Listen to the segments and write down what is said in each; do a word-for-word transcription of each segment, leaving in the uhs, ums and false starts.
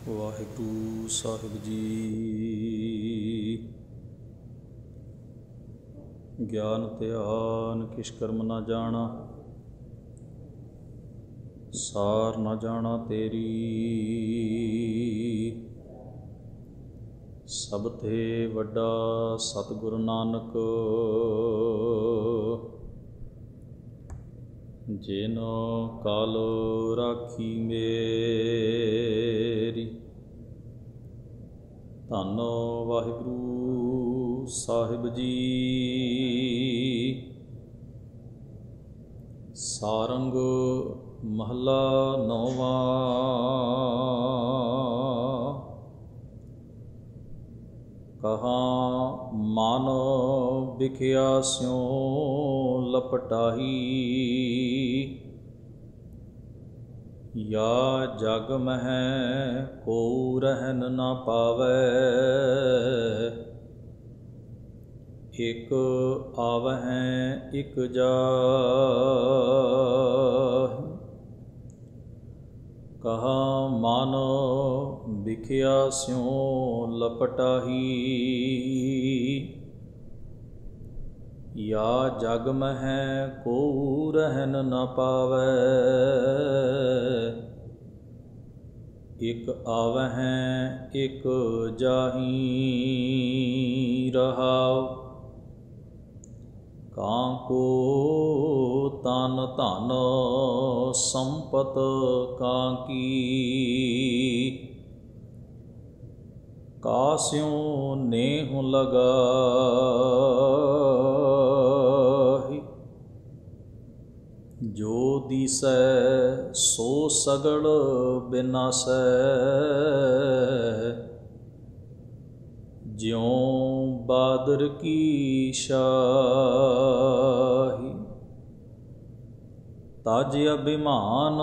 ਵਾਹਿਗੁਰੂ ਸਾਹਿਬ ਜੀ। ਗਿਆਨ ਧਿਆਨ ਕਿਛ ਕਰਮ ਨਾ ਜਾਣਾ, ਸਾਰ ਨਾ ਜਾਣਾ ਤੇਰੀ। ਸਭ ਤੇ ਵੱਡਾ ਸਤਿਗੁਰੂ ਨਾਨਕ, ਜਿਨ ਕਾਲ ਰਾਖੀ ਮੇਰੀ। ਧੰਨ ਵਾਹਿਗੁਰੂ ਸਾਹਿਬ ਜੀ। ਸਾਰੰਗ ਮਹਲਾ ਨੌਵਾਂ। ਕਹਾਂ ਮਨ ਵਿਖਿਆ ਸਿਉ ਲਪਟਾਹੀ, ਯਾ ਜਗ ਮਹਿ ਕੋ ਰਹਿਨ ਨਾ ਪਾਵੈ। ਇਕ ਆਵਹਿ ਇਕ ਜਾਹਿ, ਕਹਾ ਮਨ ਵਿਖਿਆ ਸਿਉ ਲਪਟਾਹੀ, ਯਾ ਜਗ ਮਹਿ ਕੋ ਰਹਿਨ ਨਾ ਪਾਵੈ। ਇਕ ਆਵਹਿ ਇਕ ਜਾਹੀ, ਰਹਾਉ ਕਾਂ ਕੋ ਤਨ ਧਨ ਸੰਪਤ ਕਾਂ ਕੀ, ਕਾਸਿਉ ਨੇਹੁ ਲਗਾਹੀ। ਜੋ ਦੀਸੈ ਸੋ ਸਗਲ ਬਿਨਾਸੈ, ਜਿਉ ਬਾਦਰ ਕੀ ਸ਼ਾਹੀ। ਤਜ ਅਭਿਮਾਨ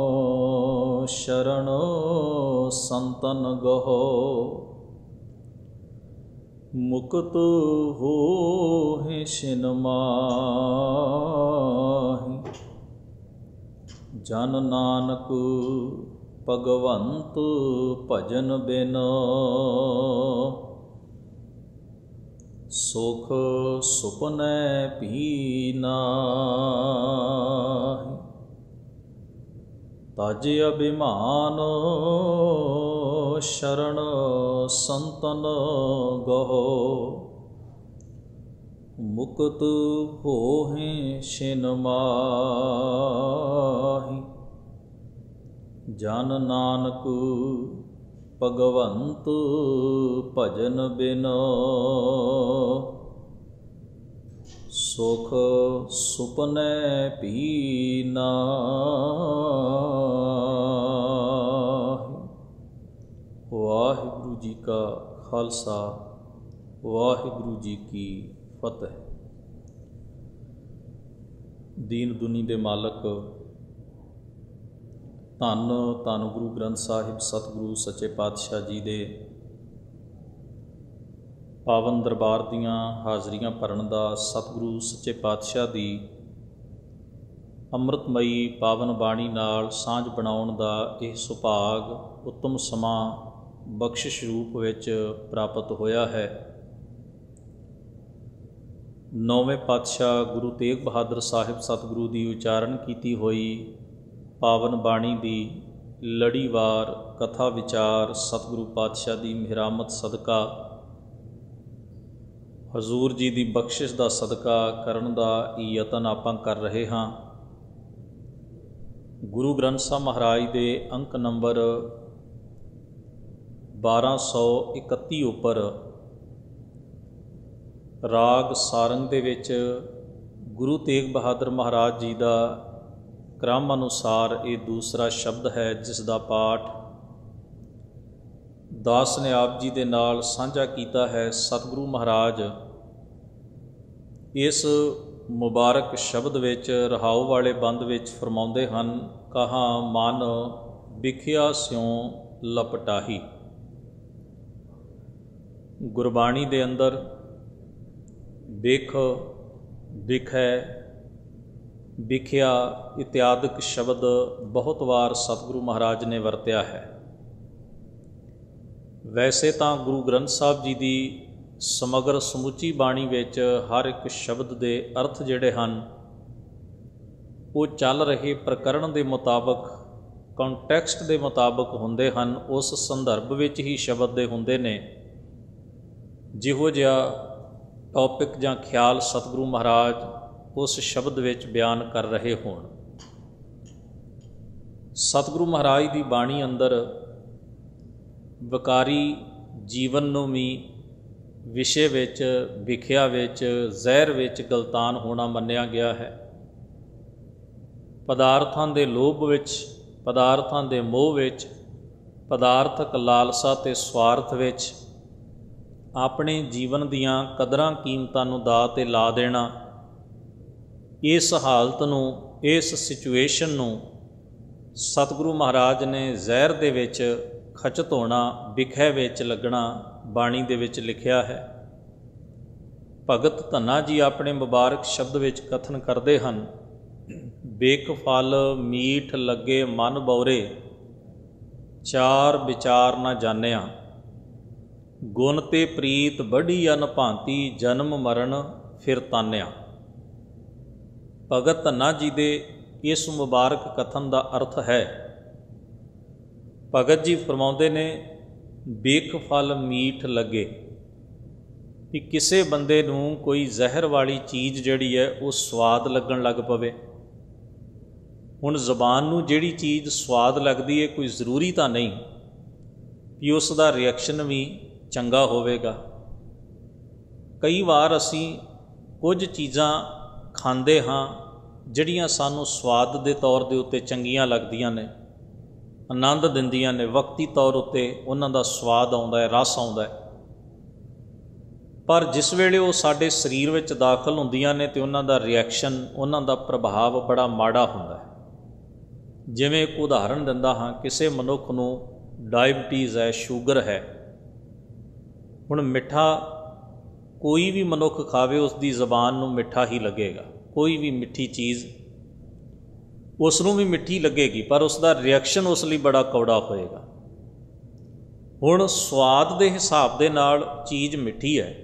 ਸ਼ਰਨ ਸੰਤਨ ਗਹੋ, ਮੁਕਤ ਹੋਹਿ ਛਿਨ ਮਾਹੀ। ਜਨ ਨਾਨਕ ਭਗਵੰਤ ਭਜਨ ਬਿਨ, ਸੁਖ ਸੁਪਨੈ ਭੀ ਨਾਹੀ। ਤਜ ਅਭਿਮਾਨ ਸ਼ਰਨ ਸੰਤਨ ਗਹੋ, ਮੁਕਤ ਹੋਹਿ ਛਿਨ ਮਾਹੀ। ਜਨ ਨਾਨਕ ਭਗਵੰਤ ਭਜਨ ਬਿਨ, ਸੁਖ ਸੁਪਨੈ ਭੀ ਨਾਹੀ। ਵਾਹਿਗੁਰੂ ਜੀ ਕਾ ਖਾਲਸਾ, ਵਾਹਿਗੁਰੂ ਜੀ ਕੀ ਫਤਿਹ। ਦੀਨ ਦੁਨੀ ਦੇ ਮਾਲਕ ਧੰਨ ਧੰਨ ਗੁਰੂ ਗ੍ਰੰਥ ਸਾਹਿਬ ਸਤਿਗੁਰੂ ਸੱਚੇ ਪਾਤਸ਼ਾਹ ਜੀ ਦੇ ਪਾਵਨ ਦਰਬਾਰ ਦੀਆਂ ਹਾਜ਼ਰੀਆਂ ਭਰਨ ਦਾ, ਸਤਿਗੁਰੂ ਸੱਚੇ ਪਾਤਸ਼ਾਹ ਦੀ ਅੰਮ੍ਰਿਤਮਈ ਪਾਵਨ ਬਾਣੀ ਨਾਲ ਸਾਂਝ ਬਣਾਉਣ ਦਾ ਇਹ ਸੁਭਾਗ ਉੱਤਮ ਸਮਾਂ ਬਖਸ਼ਿਸ਼ ਰੂਪ ਵਿੱਚ ਪ੍ਰਾਪਤ ਹੋਇਆ ਹੈ। ਨੌਵੇਂ ਪਾਤਸ਼ਾਹ ਗੁਰੂ ਤੇਗ ਬਹਾਦਰ ਸਾਹਿਬ ਸਤਿਗੁਰੂ ਦੀ ਉਚਾਰਨ ਕੀਤੀ ਹੋਈ ਪਾਵਨ ਬਾਣੀ ਦੀ ਲੜੀਵਾਰ ਕਥਾ ਵਿਚਾਰ ਸਤਿਗੁਰੂ ਪਾਤਸ਼ਾਹ ਦੀ ਮਿਹਰਾਮਤ ਸਦਕਾ, ਹਜ਼ੂਰ ਜੀ ਦੀ ਬਖਸ਼ਿਸ਼ ਦਾ ਸਦਕਾ ਕਰਨ ਦਾ ਯਤਨ ਆਪਾਂ ਕਰ ਰਹੇ ਹਾਂ। ਗੁਰੂ ਗ੍ਰੰਥ ਸਾਹਿਬ ਮਹਾਰਾਜ ਦੇ ਅੰਕ ਨੰਬਰ ਬਾਰਾਂ ਸੌ ਇਕੱਤੀ ਉੱਪਰ ਰਾਗ ਸਾਰੰਗ ਦੇ ਵਿੱਚ ਗੁਰੂ ਤੇਗ ਬਹਾਦਰ ਮਹਾਰਾਜ ਜੀ ਦਾ ਕ੍ਰਮ ਅਨੁਸਾਰ ਇਹ ਦੂਸਰਾ ਸ਼ਬਦ ਹੈ, ਜਿਸ ਦਾ ਪਾਠ ਦਾਸ ਨੇ ਆਪ ਜੀ ਦੇ ਨਾਲ ਸਾਂਝਾ ਕੀਤਾ ਹੈ। ਸਤਿਗੁਰੂ ਮਹਾਰਾਜ ਇਸ ਮੁਬਾਰਕ ਸ਼ਬਦ ਵਿੱਚ ਰਹਾਉ ਵਾਲੇ ਬੰਦ ਵਿੱਚ ਫਰਮਾਉਂਦੇ ਹਨ, ਕਹਾਂ ਮਨ ਵਿਖਿਆ ਸਿਉ ਲਪਟਾਹੀ। ਗੁਰਬਾਣੀ ਦੇ ਅੰਦਰ ਵਿਖ, ਵਿਖੈ, ਵਿਖਿਆ ਇਤਿਆਦਿਕ ਸ਼ਬਦ ਬਹੁਤ ਵਾਰ ਸਤਿਗੁਰੂ ਮਹਾਰਾਜ ਨੇ ਵਰਤਿਆ ਹੈ। वैसे तो गुरु ग्रंथ साहब जी की समग्र समुची बाणी विच हर एक शब्द के अर्थ जिहड़े हन वो चल रहे प्रकरण के मुताबक कॉन्टैक्सट के मुताबक हुंदे हन, उस संदर्भ विच ही शब्द दे हुंदे ने। जिहो जिहा टॉपिक जां ख्याल सतगुरु महाराज उस शब्द विच बयान कर रहे होण। सतगुरु महाराज की बाणी अंदर विकारी जीवन नूं भी विषय विच विख्या विच जहर विच गलतान होना मन्निया गया है। पदार्थां दे लोभ विच, पदार्थां दे मोह विच, पदार्थक लालसा ते स्वार्थ विच अपने जीवन दियां कदरां कीमतां नूं दाਅ ते ला देना, इस हालत नूं, इस सिचुएशन नूं सतगुरु महाराज ने जहर दे विच खचत होना, विखै विच लगना बाणी दे विच लिखिया है। भगत धन्ना जी अपने मुबारक शब्द विच कथन करते हैं, बेक फल मीठ लगे मन बौरे, चार विचार न जानिया, गुण ते प्रीत बढ़ी अनभांति, जन्म मरण फिर तानिया। भगत धन्ना जी दे इस मुबारक कथन का अर्थ है, भगत जी फरमाउंदे ने बेक फल मीठ लगे कि किसी बंदे नूं कोई जहर वाली चीज़ जिहड़ी है वो स्वाद लगन लग पवे। हुण जबान नूं जिहड़ी चीज़ स्वाद लगदी है कोई ज़रूरी तो नहीं कि उसका रिएक्शन भी चंगा होवेगा। कई बार असीं कुछ चीज़ां खांदे हाँ जिहड़ियां सानूं स्वाद दे तौर दे उत्ते चंगियां लगदियां ने, आनंद दिंदियां ने, वक्ती तौर उत्ते उन्हां दा स्वाद आउंदा है, रस आउंदा है। पर जिस वेले वो साडे शरीर विच दाखल हुंदियां ने ते उन्हां दा रिएक्शन, उन्हां दा प्रभाव बड़ा माड़ा हुंदा है। जिवें एक उदाहरण दिंदा हाँ, किसी मनुख नूं डायबिटीज़ है, शुगर है, हुण मिठा कोई भी मनुख खावे उसकी जबान नूं मिठा ही लगेगा, कोई भी मिठी चीज़ उसनूं भी मिठी लगेगी, पर उसका रिएक्शन उस लई बड़ा कौड़ा होएगा। हुण स्वाद के हिसाब दे नाल चीज़ मिठी है,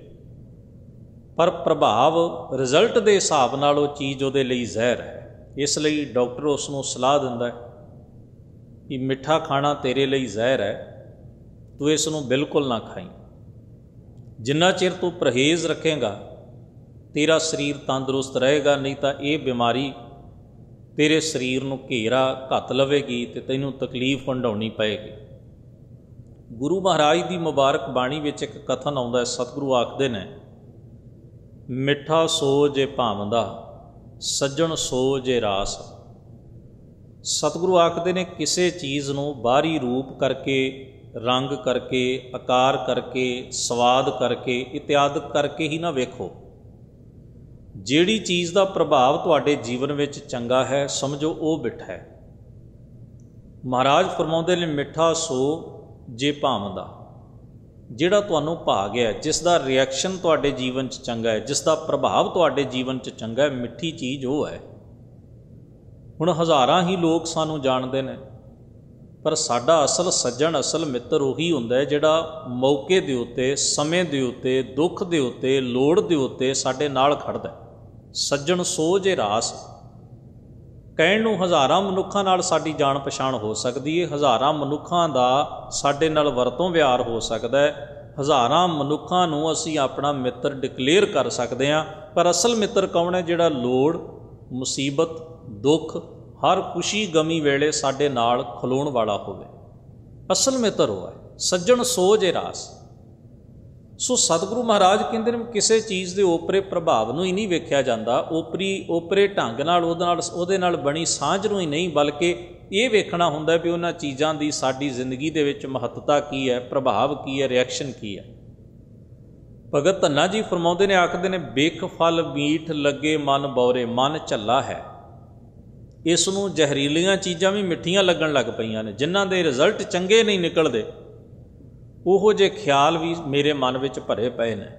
पर प्रभाव रिजल्ट के हिसाब नाल वो चीज़ उहदे लई जहर है। इसलिए डॉक्टर उसनूं सलाह दिंदा है कि मिठा खाना तेरे लिए जहर है, तू इसनूं बिल्कुल ना खाई। जिन्ना चिर तू परहेज़ रखेगा तेरा शरीर तंदुरुस्त रहेगा, नहीं तो ये बीमारी तेरे शरीर नूं घेरा घत लवेगी तो तैनूं तकलीफ वंडाउणी पएगी। गुरु महाराज की मुबारक बाणी विच एक कथन आउंदा है, सतगुरु आखदे ने, मिठा सो जे भावंदा, सज्जण सो जे रास। सतगुरु आखदे ने किसी चीज़ नूं बाहरी रूप करके, रंग करके, आकार करके, स्वाद करके, इत्यादि करके ही ना वेखो। जिहड़ी चीज़ का प्रभाव तुहाडे जीवन में चंगा है समझो वो मिठा है। महाराज फरमाउंदे ने मिठा सो जे भावंदा, जिहड़ा तुहानूं भा गया, जिसका रिएक्शन तुहाडे जीवन च चंगा है, जिसका प्रभाव तुहाडे जीवन च चंगा है, मिठी चीज़ वो है। हुण हज़ारां ही लोग सानूं जाणदे ने, पर साडा असल सज्जण, असल मित्र उही हुंदा है जिहड़ा मौके दे उत्ते, समय दे उत्ते, दुख दे उत्ते, लोड़ दे उत्ते साडे नाल खड़दा। सज्जण सो जे रास कहण नूं हज़ारां मनुखां नाल साडी जाण पछाण हो सकदी है, हज़ारां मनुखां दा साडे नाल वरतों व्यवहार हो सकदा है, हज़ारां मनुखां नूं असीं अपना मित्र डिकलेयर कर सकदे हां, पर असल मित्र कौन है? जिहड़ा लोड़, मुसीबत, दुख, हर खुशी गमी वेले साडे नाल खलोण वाला होवे, असल मित्र वो है। सज्जण सो जे रास। सो सतगुरु महाराज कहते हैं किसी चीज़ के ओपरे प्रभाव नूं ही नहीं वेख्या जाता, ओपरी ओपरे ढंग नाल उहदे नाल उहदे नाल बनी सांझ नूं ही नहीं, बल्कि ये वेखना हुंदा भी उन्हां चीज़ां दी साडी जिंदगी दे विच महत्ता की है, प्रभाव की है, रिएक्शन की है। भगत धन्ना जी फरमाउंदे ने, आखदे ने, बेख फल मीठ लगे मन बौरे। मन झल्ला है, इसनूं जहरीलियां चीज़ां भी मिठियां लगन लग पईयां ने, जिन्हां दे रिजल्ट चंगे नहीं निकलदे, उहो जे ख्याल भी मेरे मन विच भरे पए ने,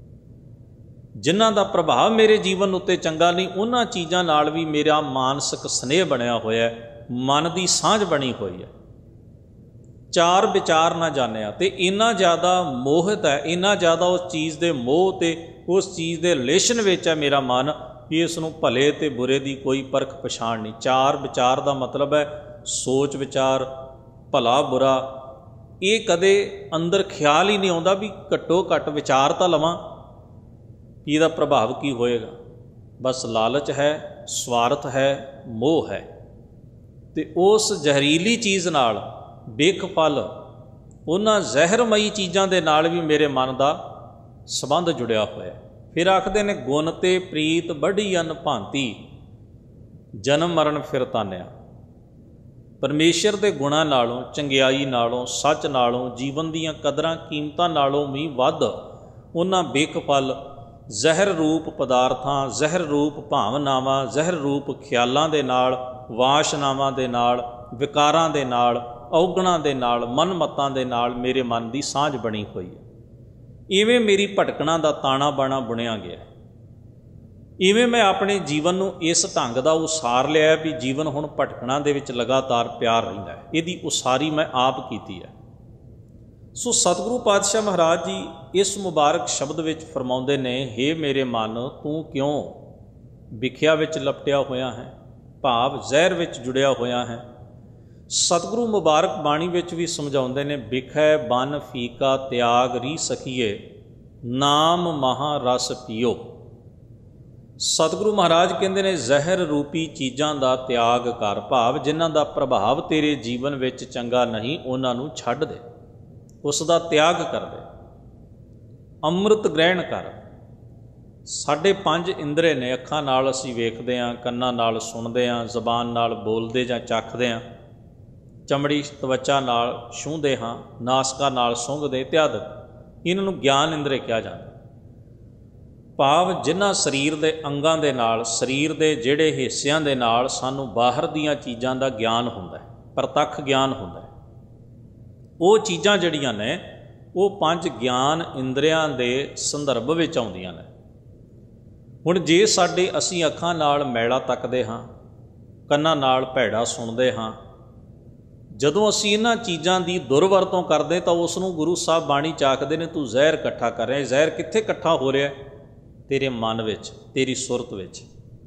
जिन्हां दा प्रभाव मेरे जीवन उत्ते चंगा नहीं, उन्हां चीज़ां नाल भी मेरा मानसिक स्नेह बनिया होया है, मन की सांझ बनी हुई है। चार विचार ना जानिया। तो इन्ना ज़्यादा मोहित है, इन्ना ज़्यादा उस चीज़ के मोह ते उस चीज़ के रिलेशन विच है मेरा मन कि इसनूं भले ते बुरे की कोई परख पछाण नहीं। चार विचार का मतलब है सोच विचार, भला बुरा। ये कदे अंदर ख्याल ही नहीं आता भी घट्टो घट विचार तो लवां, इसका प्रभाव की होएगा। बस लालच है, स्वार्थ है, मोह है। तो उस जहरीली चीज़ नाल बेखफल उन्हां जहरमई चीज़ों के नाल भी मेरे मन का संबंध जुड़िया होया। फिर आखते ने गुण ते प्रीत बड़ी अन भांति, जन्म मरण फिर तानिया। परमेश्वर के गुणां नालों, चंगियाई नालों, सच नालों, जीवन दीयां कदरां कीमतां नालों भी वध उन्हां बेखफल जहर रूप पदार्थां, जहर रूप भावनावां, जहर रूप ख्यालां दे नाल, वासनावां दे नाल, विकारां दे नाल, औगणां दे नाल, मन मतां दे नाल मेरे मन की सांझ बनी हुई है। इवें मेरी भटकणा का ताणा बाणा बुनिया गया। इवें मैं अपने जीवन नूं इस ढंग का उसार लिया भी जीवन हुण भटकणा दे विच लगातार प्यार रहिंदा है। इहदी उसारी मैं आप कीती है। सो सतगुरु पातशाह महाराज जी इस मुबारक शब्द विच फरमाउंदे ने, हे मेरे मन तू क्यों विख्या विच लपटिया होया है, भाव जहर विच जुड़िया होया है। सतगुरु मुबारक बाणी विच भी समझाउंदे ने, बिखै बन फीका त्याग री सखीए, नाम महा रस पियो। सतगुरु महाराज कहते हैं जहर रूपी चीज़ों का त्याग कर, भाव जिन्हां दा प्रभाव तेरे जीवन विच चंगा नहीं उन्हां नूं छड्ड दे, उसका त्याग कर दे, अमृत ग्रहण कर। साढ़े पंज इंद्रे ने, अखां नाल असीं वेखदे हां, कन्नां नाल सुणदे हां, जबान नाल बोलदे जां चखदे हां, चमड़ी त्वचा नाल छूंहदे हां, नासका नाल सूंघदे इत्यादि। इन्हां नूं ज्ञान इंद्रे कहा जाता। भाव जिन्हां शरीर के अंगां दे नाल, शरीर के जिहड़े हिस्सिਆਂ दे नाल सानूं बाहर दीयां चीज़ां दा ज्ञान हुंदा है, प्रतख ज्ञान हुंदा है। वो चीज़ां जिहड़ियां ने वो पंज ज्ञान इंद्रियां दे संदर्भ विच आउंदियां ने। हुण जे साडे असीं अखां नाल मैला तकदे हां, कन्नां नाल भैड़ा सुणदे हां, जदों असीं इन्हां चीज़ां दी दुरवरतों करदे तां उस नूं गुरु साहब बाणी च आखदे ने, तू जहर इकट्ठा कर रहा है। जहर कित्थे इकट्ठा हो रहा है? तेरे मन विच, तेरी सुरत विच।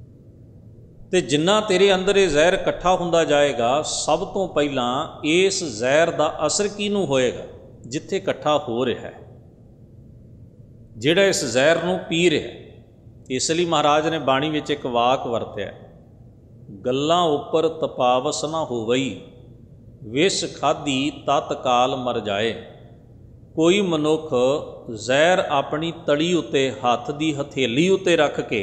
ते जिन्ना तेरे अंदर ये जहर इकट्ठा हुंदा जाएगा, सब तो पहलां इस जहर का असर किनूं होएगा? जिथे इकट्ठा हो रहा है, जिहड़ा इस जहर नूं पी रहा है। इसलिए महाराज ने बाणी विच एक वाक वरत्या, गल्लां उपर तपावस ना होवई, विष खाधी तत्काल मर जाए। कोई मनुख जहर अपनी तली उत्ते हथ की हथेली उत्ते रख के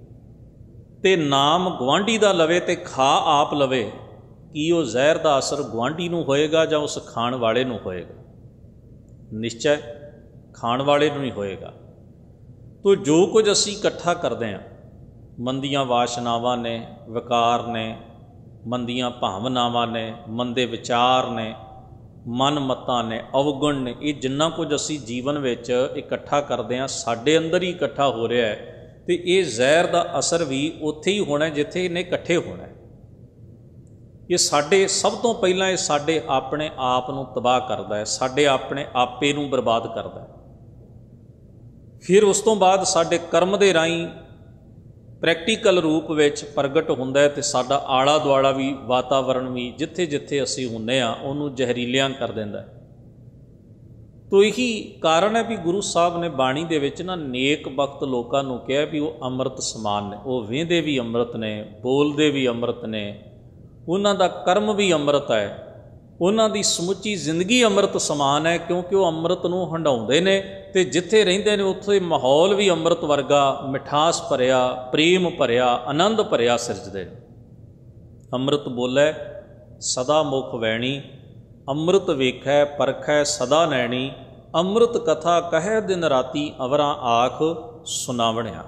ते नाम गुआंढी का लवे ते खा आप लवे, कि वो जहर का असर गुआंढी नूं होएगा जां उस खाण वाले नूं होएगा? निश्चय खाण वाले नूं ही होएगा। तो जो कुछ असीं इकट्ठा करते हैं, मंदियां वासनावां ने, विकार ने, मंदियां भावनावां ने, मंदे विचार ने, मन मतां ने, अवगुण ने, ये जिन्ना कुछ असी जीवन विच इकट्ठा करते हैं साडे अंदर ही इकट्ठा हो रहा है। तो ये जहर का असर भी उत्थे ही होना जिथे इन्हें इकट्ठे होना है। ये साडे सब तो पहला ये साडे अपने आप नूं तबाह करता है, साडे अपने आपे नूं बर्बाद करता है। फिर उस तो बाद साडे कर्म दे राहीं प्रैक्टिकल रूप विच प्रगट हुंदा है, ते साडा आला दुआला भी वातावरण भी जिथे जिथे असीं हुंदे हां उहनूं जहरीलियां कर दिंदा है। तो यही कारण है भी गुरु साहब ने बाणी दे विच ना नेक वक्त लोकां नूं कहा भी वो अमृत समान ने, वो वेंदे भी अमृत ने, बोलदे भी अमृत ने, उन्हां दा कर्म भी अमृत है, उन्हां दी समुची जिंदगी अमृत समान है, क्योंकि वो अमृत नूं हंडाउंदे ने ते जिथे रहिंदे ने उत्थे माहौल भी अमृत वर्गा, मिठास भरिया, प्रेम भरिया, आनंद भरिया सिरजदे। अमृत बोलै सदा मुख वैणी, अमृत वेखै परखै सदा नैणी, अमृत कथा कहै दिन राती अवरां आख सुनावणिया।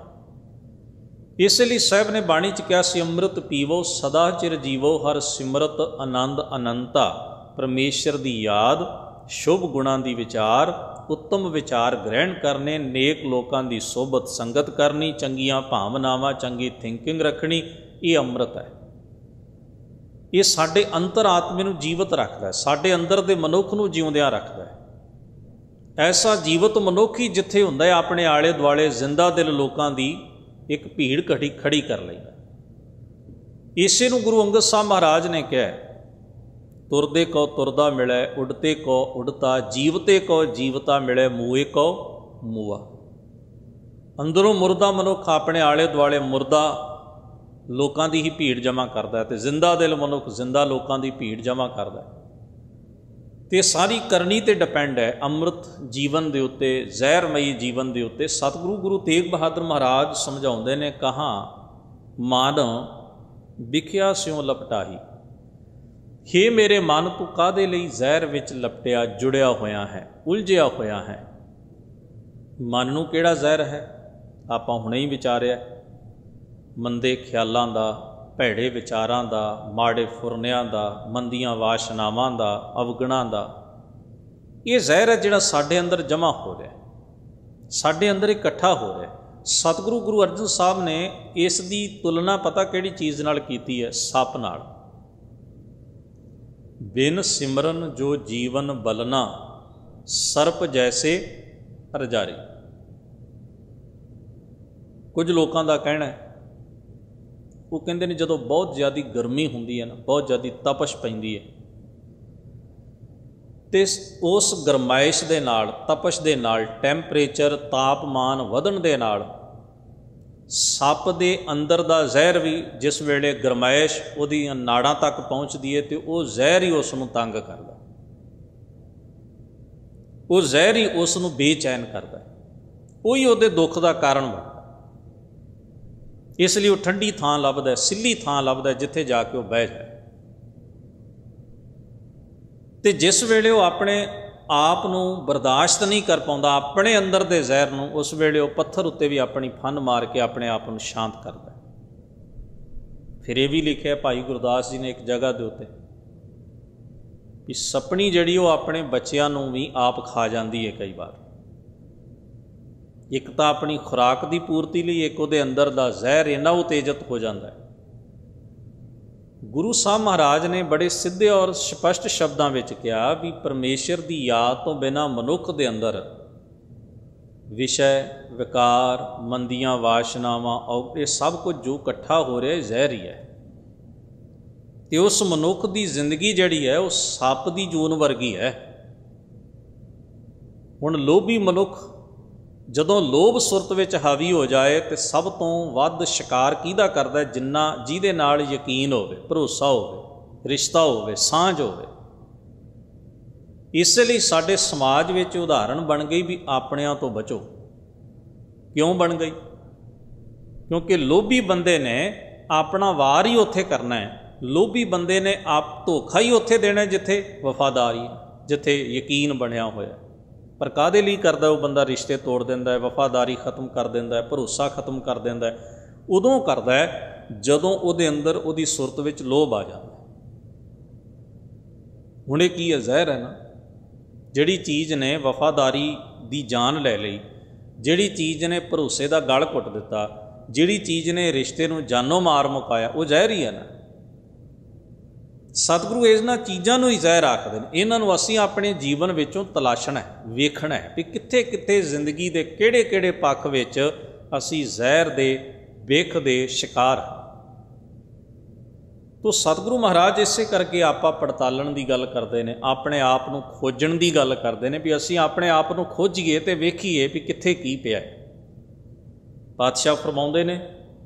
इसलिए साहब ने बाणी च कहा सी, अमृत पीवो सदा चिर जीवो, हर सिमरत आनंद अनंता। परमेश्वर की याद, शुभ गुणां दी विचार, उत्तम विचार ग्रहण करने, नेक लोकां दी सोबत संगत करनी, चंगियां भावनावां, चंगी थिंकिंग रखनी, ये अमृत है। ये साडे अंतर आत्मे नूं जीवित रखता है, साडे अंदर दे मनुख नूं जिउंदियां रखता है। ऐसा जीवित मनुख ही जिथे हुंदा है अपने आले दुआले जिंदा दिल लोकां दी एक भीड़ खड़ी खड़ी कर लैंदा। इसे नूं गुरु अंगद साहब महाराज ने कहा, तुरदे को तुरदा मिले, उड़ते को उड़ता, जीवते को जीवता मिले, मूए को मूआ। अंदरों मुरदा मनुख अपने आले दुआले मुरदा लोगों की ही भीड़ जमा करता है, तो जिंदा दिल मनुख जिंदा लोगों की भीड़ जमा करता है। तो सारी करनी तो डिपेंड है अमृत जीवन के उत्ते, जहरमई जीवन के उत्ते। सतगुरु गुरु तेग बहादुर महाराज समझाते ने, कहा मन विख्या स्यों लपटाही, हे मेरे मन तू कादे लई जहर विच लपटिया जुड़िया होया है, उलझिया होया है। मन नूं किहड़ा जहर है आपां हुणे ही विचारिया, मंदे ख्यालां दा, भैड़े विचारां दा, माड़े फुरनियां दा, मंदियां वाशनावां दा, अवगुणां दा। ये जहर है जिहड़ा साडे अंदर जमा हो रहा है, साडे अंदर इकट्ठा हो रहा है। सतगुरु गुरु अर्जन साहब ने इस दी तुलना पता किहड़ी चीज़ नाल कीती है? सप नाल। बिन सिमरन जो जीवन बलना, सर्प जैसे रजारी। कुछ लोगों का कहना है, वो कहते हैं जदों बहुत ज़्यादा गर्मी होंदी है ना, बहुत ज़्यादा तपश पैंदी है, तो उस गरमाइश दे नाल, तपश दे नाल, टैंपरेचर तापमान वधन दे नाल सप दे अंदर दा जहर भी जिस वेले गरमाइश उहदी नाड़ां तक पहुँचती है, तो वह जहर ही उसनूं तंग करदा, वो जहर ही उसनूं बेचैन करदा, वही उहदे दुख का कारण बनदा। इसलिए वो ठंडी थां लभदा, सिल्ली थां लभदा जिथे जाके वो बह जाए। तो जिस वेले वो अपने आप नूं बर्दाश्त नहीं कर पाउंदा अपने अंदर दे जहर नूं, उस वेले वो पत्थर उत्ते भी अपनी फन मार के अपने आप नूं शांत करदा। फिर ये भी लिखिया भाई गुरदास जी ने एक जगह दे उत्ते कि सपनी जिहड़ी वो अपने बच्चों नूं भी आप खा जाती है कई बार। एक तो अपनी खुराक की पूर्ति लिए, एक उहदे अंदर दा जहर इन्ना उत्तेजित हो जाता है। गुरु साहब महाराज ने बड़े सीधे और स्पष्ट शब्दों में कहा भी परमेश्वर की याद तो बिना मनुख दे अंदर विषय विकार मंदियां वाशनावां और ये सब कुछ जो इकट्ठा हो रहा है जहर ही है। तो उस मनुख की जिंदगी जिहड़ी है वो सप की जून वर्गी है। हुण लोभी मनुख जदों लोभ सुरत विच हावी हो जाए तो सब तो वध शिकार किहदा करदा है? जिन्ना जिहदे नाल यकीन होवे, भरोसा होवे, रिश्ता होवे, सांझ होवे। इसलिए साडे समाज विच उदाहरण बन गई भी आपणियां तो बचो। क्यों बन गई? क्योंकि लोभी बंदे ने अपना वार ही उत्थे करना है। लोभी बंदे ने आप धोखा ही उत्थे देना जिथे वफादारी, जिथे यकीन बनिया होया। पर काहदे लई करदा वो बंदा? रिश्ते तोड़ दिंदा है, वफादारी खत्म कर दिंदा है, भरोसा खत्म कर दिंदा है। उदों करदा है जदों उहदे अंदर उहदी सुरत विच लोभ आ जांदा। हुणे की है? जहर है ना। जिहड़ी चीज़ ने वफादारी दी जान लै लई, जिहड़ी चीज़ ने भरोसे दा गल घुट दिता, जिहड़ी चीज़ ने रिश्ते नूं जानों मार मुकाया, वो जहर ही है ना। सतगुरु इन्हां चीज़ों नूं ही जहर आखदे ने। इन्हां नूं असीं अपने जीवन विचों तलाशना है, वेखना है भी कित्थे कित्थे जिंदगी दे किहड़े किहड़े पक्ष विच असीं जहर दे विख दे शिकार हैं। तो सतगुरु महाराज इसे करके आपा पड़तालन की गल करते हैं, अपने आप नूं खोजण की गल करते हैं भी असीं अपने आप नूं खोजीए तो वेखीए भी कित्थे की पिया है। पातशाह फरमाउंदे ने,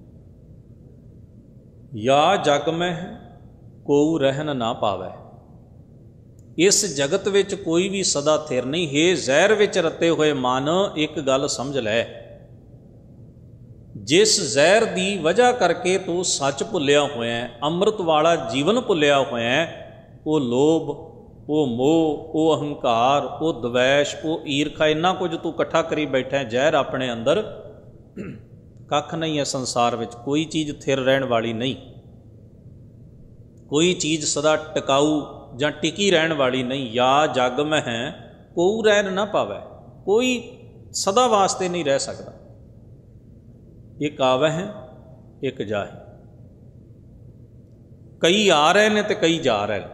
या जग में कोऊ रहन ना पावै, इस जगत विच कोई भी सदा थिर नहीं। हे जहर विच रते हुए मन, एक गल समझ लै, जिस जहर की वजह करके तू सच भुलिया होया, अमृत वाला जीवन भुलिया होया, वो लोभ, वो मोह, वो अहंकार, वो द्वैश, वो ईरखा, इन्ना कुछ तू इकट्ठा करी बैठा है जहर अपने अंदर। कख नहीं है संसार विच, कोई चीज़ थिर रहन वाली नहीं, कोई चीज़ सदा टिकाऊ ਜਾਂ टिकी रहन वाली नहीं। या जग में है कोऊ रहन ना पावै, कोई सदा वास्ते नहीं रह सकता। एक आवै है एक जाए। कई आ रहे ने तो कई जा रहे हैं।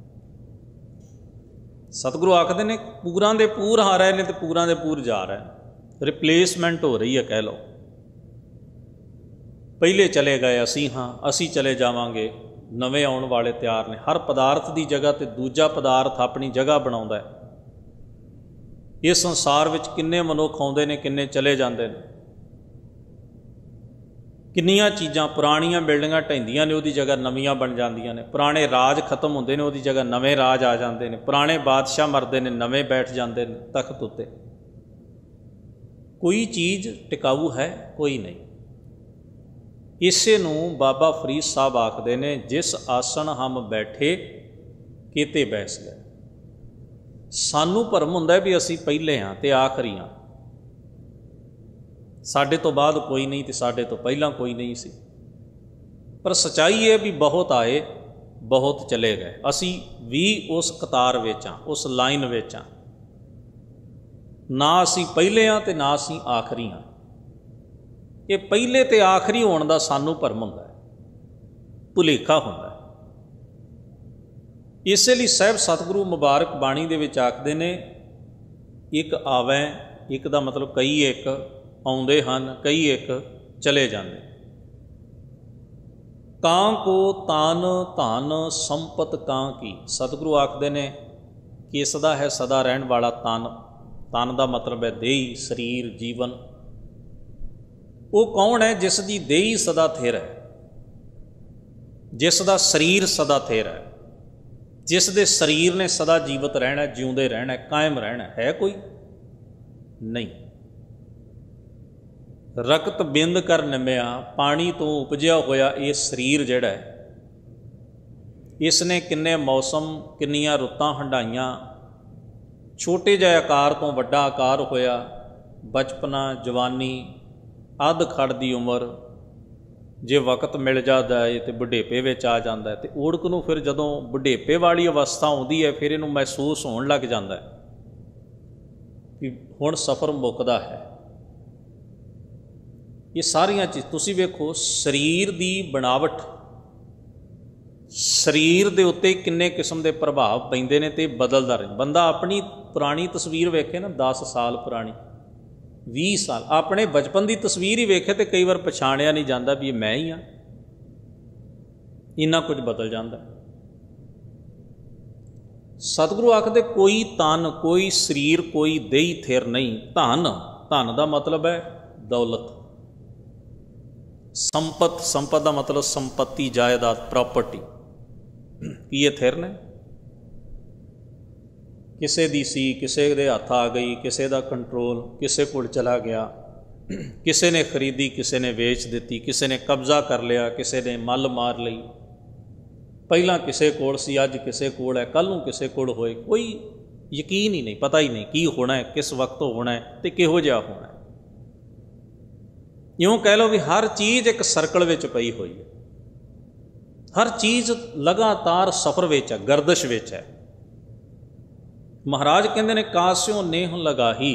सतगुरु आखते ने पूरां दे पूर आ रहे ने तो पूरां दे पूर जा रहे हैं। रिप्लेसमेंट हो रही है कह लो। पहले चले गए असी हाँ, असी चले जावांगे, नवे आउण वाले तैयार ने। हर पदार्थ की जगह ते दूजा पदार्थ अपनी जगह बनाउंदा है। इस संसार विच किन्ने मनुख आउंदे ने, किन्ने चले जाते हैं। किन्नियां चीज़ां पुरानियां बिल्डिंगां ढहिंदियां ने, उहदी जगह नवीआं बन जांदियां ने। पुराने राज खत्म होंदे ने, उहदी जगह नवे राज आ जाते हैं। पुराने बादशाह मरदे ने, नवे बैठ जाते हैं तख्त उत्ते। कोई चीज़ टिकाऊ है कोई नहीं। इसे नूं बाबा फरीद साहब आखदे ने, जिस आसन हम बैठे किते बैस गए। सानू भरम हुंदा है भी असी पहले हाँ ते आखरी हाँ, साडे तो बाद कोई नहीं तो साडे तो पहला कोई नहीं सी। पर सच्चाई है भी बहुत आए बहुत चले गए। असी भी उस कतार विच हाँ, उस लाइन विच हाँ। ना असी पहले हाँ तो ना असी आखरी हाँ। ये पहले तो आखरी होने का सानू भरम हुंदा है, भुलेखा हुंदा है। इसलिए साहब सतगुरु मुबारक बाणी दे विच आखदे ने, एक आवे, एक दा मतलब कई एक आउंदे हन, कई एक चले जाते। कां को तान धन संपत कां की। सतगुरु आखदे ने किस दा है सदा रहन वाला तन। तन का मतलब है देही, शरीर, जीवन। वो कौन है जिसकी देही सदा थिर है, जिसका शरीर सदा थिर है, जिस दे शरीर ने सदा जीवित रहना, जिउंदे रहना, कायम रहना। है कोई नहीं। रक्त बिंद कर निमिया, पानी तो उपजिया होया ये शरीर जिहड़ा है, इसने किन्ने मौसम, किन्नियां रुत्तां हंडाइयां। छोटे जिहे आकार तो वड्डा आकार होया, बचपना, जवानी, अध खड़ दी उम्र। जे वक्त मिल जाता है तो बुढ़ेपे विच आ जाता है। तो ओड़क नूं फिर जदों बुढ़ेपे वाली अवस्था आउंदी है, फिर इनूं महसूस होण लग जाता है कि हुण सफ़र मुकदा है। ये सारियां चीज़ तुसीं वेखो, शरीर की बनावट, शरीर के उत्ते किन्ने किस्म के प्रभाव पैंदे ने ते बदलदा रहे। बंदा अपनी पुरानी तस्वीर वेखे ना, दस साल पुरानी, बीस साल, अपने बचपन की तस्वीर ही वेखे तो कई बार पछाणिया नहीं जाता भी मैं ही हाँ। इन्ना कुछ बदल जाता। सतगुरु आखदे कोई तन, कोई शरीर, कोई देही थिर नहीं। धन, धन का मतलब है दौलत। संपत, संपत का मतलब संपत्ति, जायदाद, प्रॉपर्टी। ये थिर ने किसे दी सी, किसे दे हत्थ आ गई, किसे दा कंट्रोल किसे कोल चला गया, किसे ने खरीदी, किसे ने वेच दी, किसे ने कब्जा कर लिया, किसे ने मल मार ली। पहला किसे कोल सी, अज किसे कोल है, कल नूं किसे कोल होए, कोई यकीन ही नहीं, पता ही नहीं की होना है, किस वक्त होना है तो किहो जिहा होना है। यूँ कह लो भी हर चीज़ एक सर्कल विच पई हुई है। हर चीज़ लगातार सफ़र विच है, गर्दिश विच है। महाराज कहते ने कास्यों नेह लगाही।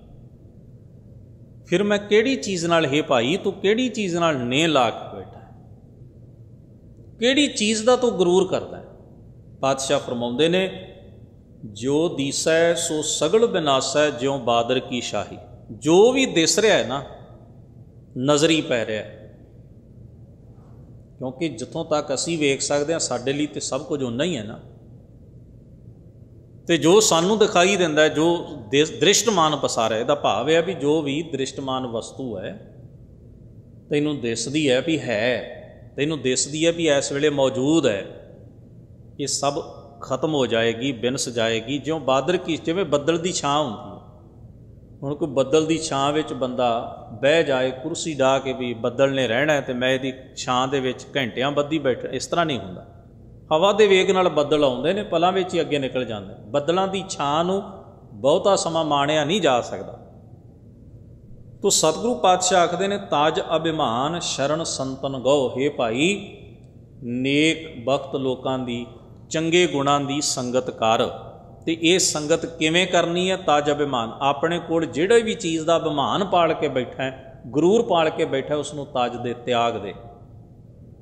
फिर मैं केड़ी चीज़ नाल, हे भाई तू केड़ी चीज़ नाल नेह ला के बैठा है, केड़ी चीज़ का तू गुरूर करता है। पातशाह फरमाउंदे ने, जो दिसै सो सगल विनासै, ज्यों बादर की शाही। जो भी दिस रहा है ना, नज़री पै रहा है। क्योंकि जितों तक असी वेख सकते हैं, साडे लई तो सब कुछ उन्ना ही है ना। तो जो सानू दिखाई देंदा है, जो दृष्टमान पसारा, इसका भाव है भी जो भी दृष्टमान वस्तु है तैनूं दिसदी है भी है, तैनूं दिसदी है भी इस वेले मौजूद है, ये सब खत्म हो जाएगी, बिनस जाएगी। ज्यों बादर की, जिवें बदल की छां होंदी है। हुण कोई बदल की छां विच बंदा बह जाए, कुर्सी डाह के भी बदल ने रहना है तो मैं इहदी छां दे विच घंटियां बद्धी बैठ, इस तरह नहीं हुंदा। हवा के वेग नाल बदल आउंदे ने, पलां विच ही अगे निकल जांदे। बदलों की छां नूं बहुता समा माणिया नहीं जा सकता। तो सतगुरु पातशाह आखदे ने, ताज अभिमान शरण संतन गौ। हे भाई नेक भगत लोकां दी, चंगे गुणां दी संगत कर। तो ये संगत किवें करनी है? ताज अभिमान, अपने कोल जिहड़ी भी चीज़ का अभिमान पाल के बैठा है, गुरूर पाल के बैठा है, उसनूं ताज दे, त्याग दे।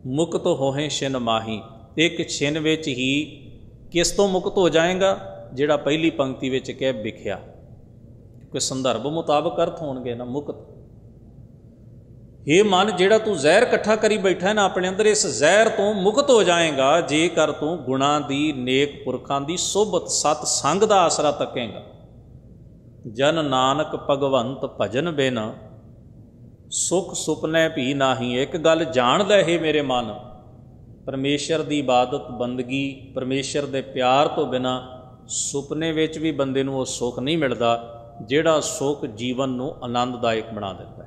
मुक्त होहें छिन माही। एक छिन विच ही किस तो मुक्त हो जाएगा? जिहड़ा पहली पंक्ति विच कह विख्या, कोई संदर्भ मुताबक अर्थ होणगे ना। मुक्त हे मन, जिहड़ा तू जहर इकट्ठा करी बैठा है ना अपने अंदर, इस जहर तो मुक्त हो जाएगा जेकर तू गुणां दी, नेक पुरखां दी सोबत सत संग दा आसरा तकेगा। जन नानक भगवंत भजन बिन सुख सुपने भी नाही। एक गल जान लै हे मेरे मन, परमेश्वर की इबादत बंदगी, परमेश्वर के प्यार तो बिना सुपने विच भी बंदे नूं वो सुख नहीं मिलता जिहड़ा सुख जीवन नूं आनंददायक बना देता है।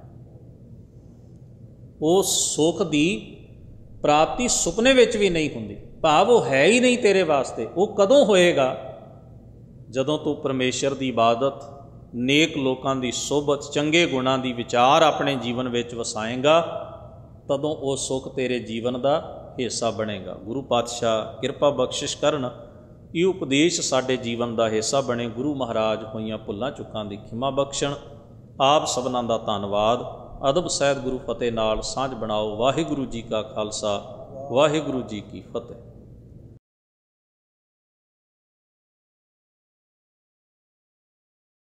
उस सुख की प्राप्ति सुपने विच भी नहीं हुंदी, भाव वो है ही नहीं तेरे वास्ते। वो कदों होएगा? जदों तू परमेश्वर की इबादत, नेक लोकां दी सोबत, चंगे गुणां दी विचार अपने जीवन विच वसाएगा, तदों वो सुख तेरे जीवन का हिस्सा बनेगा। गुरु पातशाह किरपा बख्शिश करन, ये उपदेश साडे जीवन का हिस्सा बने। गुरु महाराज होइयां भुल्लां चुकां दी खिमा बख्शण। आप सबनां दा धन्नवाद। अदब सहित गुरु फतेह नाल सांझ बनाओ। वाहिगुरू जी का खालसा, वाहिगुरू जी की फतेह।